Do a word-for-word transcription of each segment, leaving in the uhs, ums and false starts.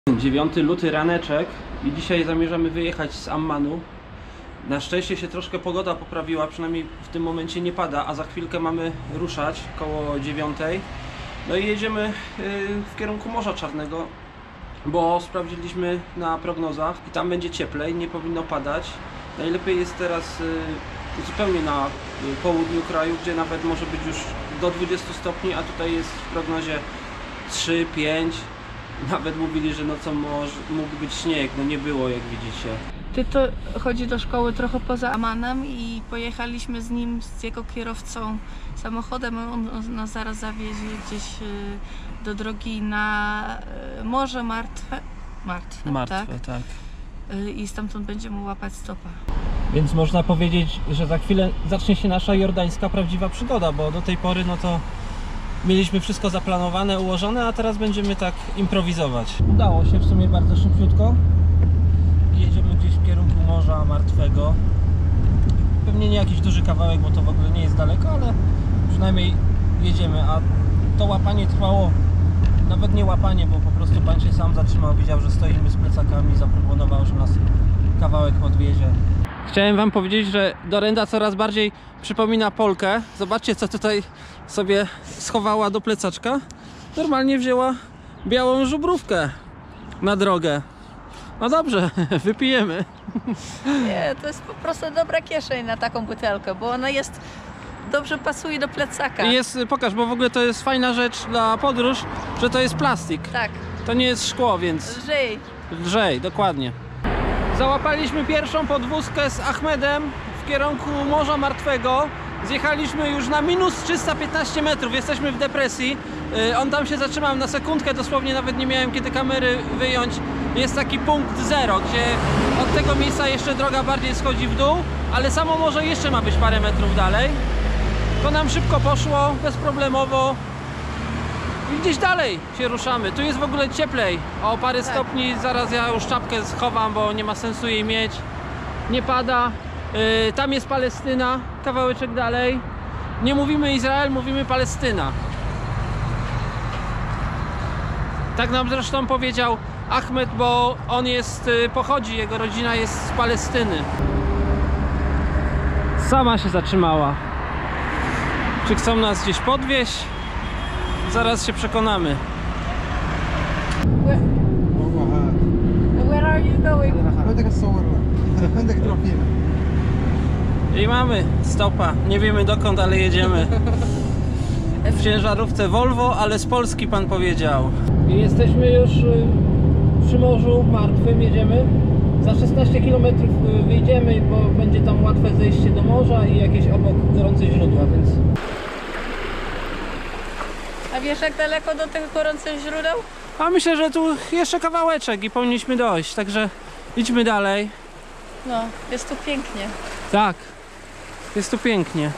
dziewiąty luty raneczek i dzisiaj zamierzamy wyjechać z Ammanu. Na szczęście się troszkę pogoda poprawiła, przynajmniej w tym momencie nie pada, a za chwilkę mamy ruszać koło dziewiątej. No i jedziemy w kierunku Morza Czarnego, bo sprawdziliśmy na prognozach i tam będzie cieplej, nie powinno padać. Najlepiej jest teraz zupełnie na południu kraju, gdzie nawet może być już do dwudziestu stopni, a tutaj jest w prognozie trzy pięć. Nawet mówili, że nocą może, mógł być śnieg, no nie było, jak widzicie. Ty to chodzi do szkoły trochę poza Ammanem i pojechaliśmy z nim, z jego kierowcą samochodem. On, on nas zaraz zawiezie gdzieś do drogi na Morze Martwe. Martwe, Martwe, tak? tak. I stamtąd będziemy łapać stopa. Więc można powiedzieć, że za chwilę zacznie się nasza jordańska prawdziwa przygoda, bo do tej pory no to mieliśmy wszystko zaplanowane, ułożone, a teraz będziemy tak improwizować. Udało się w sumie bardzo szybciutko. Jedziemy gdzieś w kierunku Morza Martwego. Pewnie nie jakiś duży kawałek, bo to w ogóle nie jest daleko, ale przynajmniej jedziemy, a to łapanie trwało, nawet nie łapanie, bo po prostu pan się sam zatrzymał, widział, że stoimy z plecakami, zaproponował, że nas kawałek podwiezie. Chciałem wam powiedzieć, że Dorenda coraz bardziej przypomina Polkę. Zobaczcie, co tutaj sobie schowała do plecaczka. Normalnie wzięła białą żubrówkę na drogę. No dobrze, wypijemy. Nie, to jest po prostu dobra kieszeń na taką butelkę, bo ona jest, dobrze pasuje do plecaka. I jest, pokaż, bo w ogóle to jest fajna rzecz dla podróż, że to jest plastik. Tak. To nie jest szkło, więc... Lżej. Lżej, dokładnie. Załapaliśmy pierwszą podwózkę z Ahmedem w kierunku Morza Martwego. Zjechaliśmy już na minus trzysta piętnaście metrów, jesteśmy w depresji. On tam się zatrzymał na sekundkę, dosłownie nawet nie miałem kiedy kamery wyjąć. Jest taki punkt zero, gdzie od tego miejsca jeszcze droga bardziej schodzi w dół, ale samo morze jeszcze ma być parę metrów dalej. To nam szybko poszło, bezproblemowo. I gdzieś dalej się ruszamy. Tu jest w ogóle cieplej o parę tak. stopni. Zaraz ja już czapkę schowam, bo nie ma sensu jej mieć. Nie pada. Yy, tam jest Palestyna, kawałeczek dalej. Nie mówimy Izrael, mówimy Palestyna. Tak nam zresztą powiedział Ahmed, bo on jest, yy, pochodzi, jego rodzina jest z Palestyny. Sama się zatrzymała. Czy chcą nas gdzieś podwieźć? Zaraz się przekonamy. Where, where are you going? I mamy stopa. Nie wiemy dokąd, ale jedziemy. W ciężarówce Volvo, ale z Polski pan powiedział. I jesteśmy już przy Morzu Martwym, jedziemy. Za szesnaście kilometrów wyjdziemy, bo będzie tam łatwe zejście do morza i jakieś obok gorące źródła, więc... A wiesz, jak daleko do tych gorących źródeł? A myślę, że tu jeszcze kawałeczek i powinniśmy dojść, także idźmy dalej. No, jest tu pięknie. Tak, jest tu pięknie.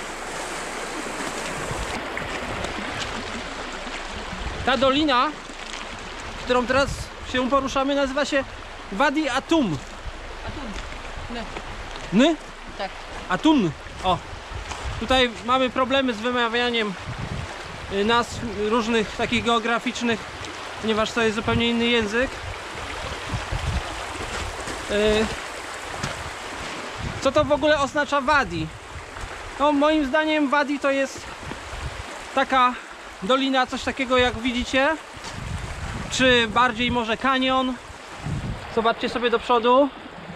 Ta dolina, którą teraz się poruszamy, nazywa się Wadi Atum. Atum. Ny. Ny? Tak. Atun. O. Tutaj mamy problemy z wymawianiem nazw różnych takich geograficznych, ponieważ to jest zupełnie inny język. Co to w ogóle oznacza Wadi? No, moim zdaniem Wadi to jest taka dolina, coś takiego jak widzicie, czy bardziej może kanion. Zobaczcie sobie do przodu.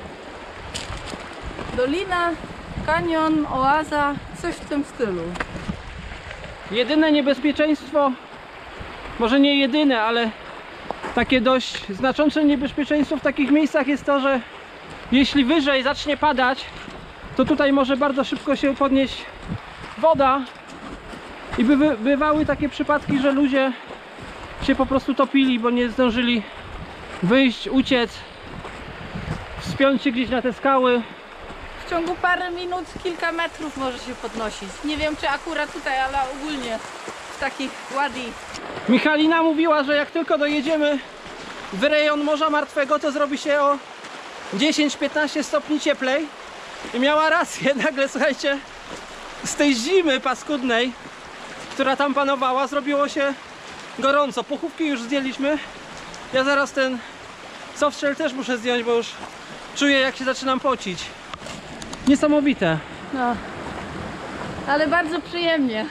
Dolina, kanion, oaza, coś w tym stylu. Jedyne niebezpieczeństwo, może nie jedyne, ale takie dość znaczące niebezpieczeństwo w takich miejscach jest to, że jeśli wyżej zacznie padać, to tutaj może bardzo szybko się podnieść woda i by, bywały takie przypadki, że ludzie się po prostu topili, bo nie zdążyli wyjść, uciec, wspiąć się gdzieś na te skały. W ciągu parę minut kilka metrów może się podnosić. Nie wiem, czy akurat tutaj, ale ogólnie w takich wadi. Michalina mówiła, że jak tylko dojedziemy w rejon Morza Martwego, to zrobi się o dziesięć piętnaście stopni cieplej. I miała rację, nagle słuchajcie, z tej zimy paskudnej, która tam panowała, zrobiło się gorąco. Pochówki już zdjęliśmy, Ja zaraz ten softshell też muszę zdjąć, bo już czuję, jak się zaczynam pocić. Niesamowite. No, ale bardzo przyjemnie.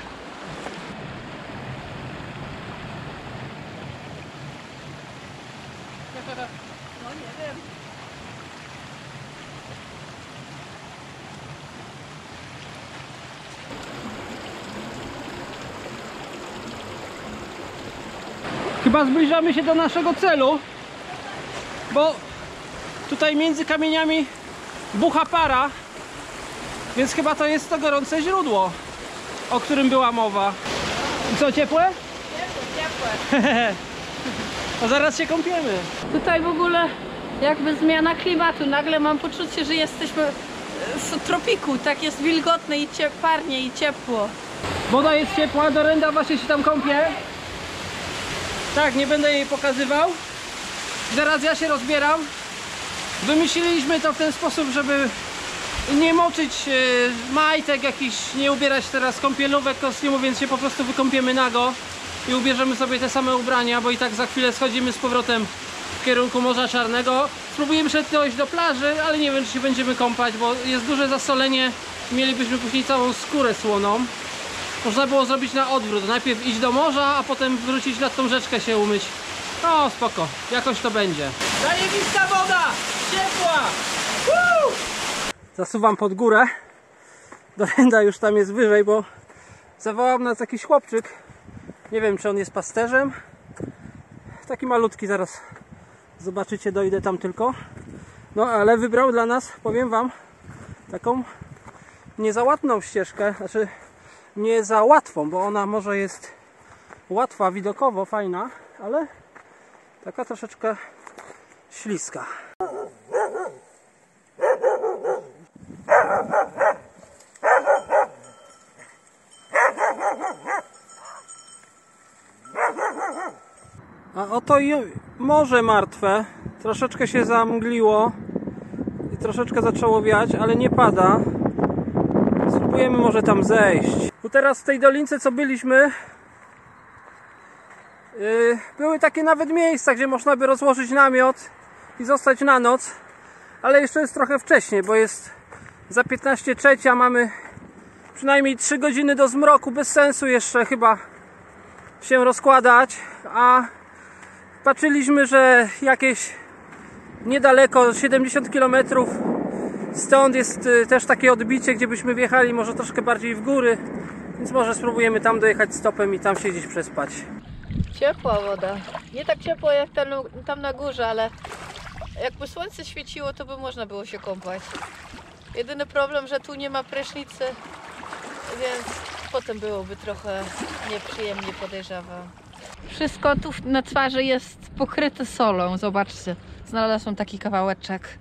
No nie wiem. Chyba zbliżamy się do naszego celu, bo tutaj między kamieniami bucha para, więc chyba to jest to gorące źródło, o którym była mowa. I co, ciepłe? Ciepłe, ciepłe. To zaraz się kąpiemy. Tutaj w ogóle jakby zmiana klimatu. Nagle mam poczucie, że jesteśmy w tropiku. Tak jest wilgotne i parnie i ciepło. Woda jest ciepła, Dorenda właśnie się tam kąpie. Tak, nie będę jej pokazywał. Zaraz ja się rozbieram. Wymyśliliśmy to w ten sposób, żeby nie moczyć e, majtek jakichś, nie ubierać teraz kąpielówek, kostiumów, więc się po prostu wykąpiemy nago i ubierzemy sobie te same ubrania, bo i tak za chwilę schodzimy z powrotem w kierunku Morza Czarnego. Spróbujemy szedł dojść do plaży, ale nie wiem, czy się będziemy kąpać, bo jest duże zasolenie. Mielibyśmy później całą skórę słoną. Można było zrobić na odwrót, najpierw iść do morza, a potem wrócić nad tą rzeczkę się umyć. No spoko, jakoś to będzie. Zajebista woda! Ciepła! Woo! Zasuwam pod górę. Dorenda już tam jest wyżej, bo zawołał nas jakiś chłopczyk. Nie wiem, czy on jest pasterzem. Taki malutki, zaraz zobaczycie, dojdę tam tylko. No ale wybrał dla nas, powiem wam, taką nie za łatwą ścieżkę, znaczy nie za łatwą, bo ona może jest łatwa, widokowo fajna, ale taka troszeczkę śliska. A oto i morze martwe, troszeczkę się zamgliło i troszeczkę zaczęło wiać, ale nie pada. Spróbujemy może tam zejść. Tu teraz w tej dolince, co byliśmy, yy, były takie nawet miejsca, gdzie można by rozłożyć namiot i zostać na noc, ale jeszcze jest trochę wcześniej, bo jest za piętnaście trzecia, mamy przynajmniej trzy godziny do zmroku, bez sensu jeszcze chyba się rozkładać, a patrzyliśmy, że jakieś niedaleko, siedemdziesiąt kilometrów stąd jest też takie odbicie, gdzie byśmy wjechali może troszkę bardziej w góry, więc może spróbujemy tam dojechać stopem i tam siedzieć przespać. Ciepła woda. Nie tak ciepło jak tam, tam na górze, ale jakby słońce świeciło, to by można było się kąpać. Jedyny problem, że tu nie ma prysznicy, więc potem byłoby trochę nieprzyjemnie, podejrzewam. Wszystko tu na twarzy jest pokryte solą. Zobaczcie, znalazłam taki kawałeczek.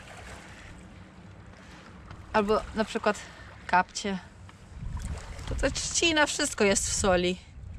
Albo na przykład kapcie. Tutaj trzcina, wszystko jest w soli.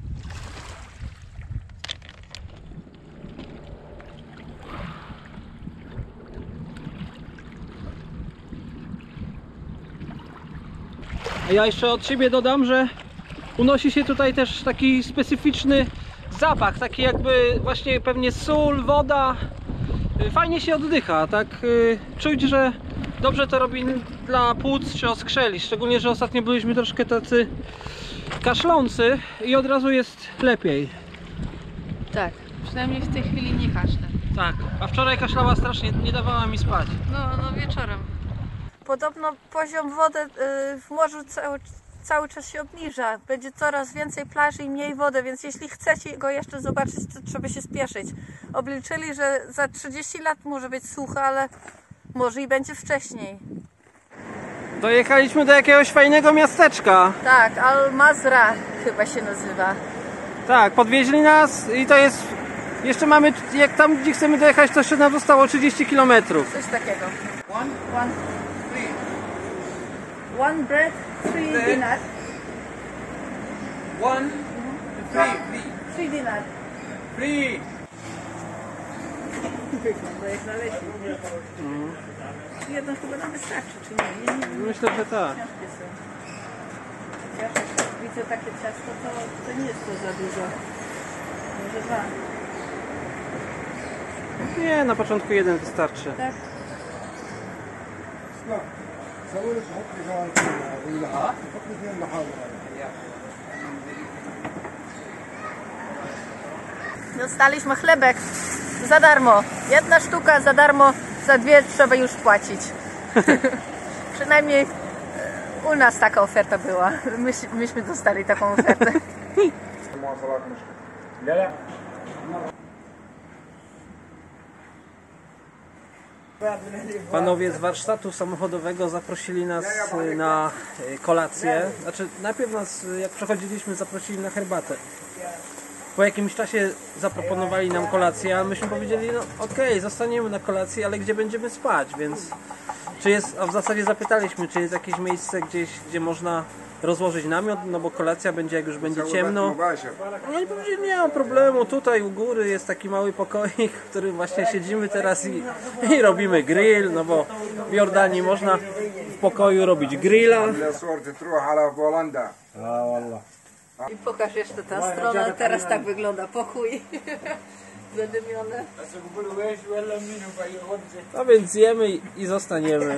A ja jeszcze od siebie dodam, że unosi się tutaj też taki specyficzny zapach, taki jakby właśnie pewnie sól, woda. Fajnie się oddycha, tak czuć, że dobrze to robi dla płuc czy oskrzeli, szczególnie, że ostatnio byliśmy troszkę tacy kaszlący i od razu jest lepiej. Tak, przynajmniej w tej chwili nie kaszlę. Tak, a wczoraj kaszlała strasznie, nie dawała mi spać. No, no wieczorem. Podobno poziom wody w morzu cały, cały czas się obniża. Będzie coraz więcej plaży i mniej wody, więc jeśli chcecie go jeszcze zobaczyć, to trzeba się spieszyć. Obliczyli, że za trzydzieści lat może być sucho, ale może i będzie wcześniej. Dojechaliśmy do jakiegoś fajnego miasteczka. Tak, Al-Mazra chyba się nazywa. Tak, podwieźli nas i to jest... Jeszcze mamy, jak tam gdzie chcemy dojechać, to jeszcze nam zostało trzydzieści kilometrów. Coś takiego. One, one, three. One bread, three bread. dinar. One, three, three. Three dinar. Three. Wygląda jak naleśnik. Mm. Jedno chyba nam wystarczy, czy nie? nie, nie, nie. Myślę, że tak. Ciężkie są. Chociaż jak widzę takie ciasto, to, to nie jest to za dużo. Może dwa. Nie, na początku jeden wystarczy. Tak. Dostaliśmy chlebek za darmo. Jedna sztuka za darmo, za dwie trzeba już płacić. Przynajmniej u nas taka oferta była. My, myśmy dostali taką ofertę. Panowie z warsztatu samochodowego zaprosili nas na kolację. Znaczy, najpierw nas, jak przechodziliśmy, zaprosili na herbatę. Po jakimś czasie zaproponowali nam kolację, a myśmy powiedzieli, no okej, okay, zostaniemy na kolacji, ale gdzie będziemy spać, więc czy jest, a w zasadzie zapytaliśmy, czy jest jakieś miejsce gdzieś, gdzie można rozłożyć namiot, no bo kolacja będzie, jak już będzie ciemno. No i powiedzieli, nie ma problemu, tutaj u góry jest taki mały pokoik, w którym właśnie siedzimy teraz i, i robimy grill, no bo w Jordanii można w pokoju robić grilla. I pokaż jeszcze ta strona, teraz tak wygląda pokój zadymiony. No więc jemy i, i zostaniemy.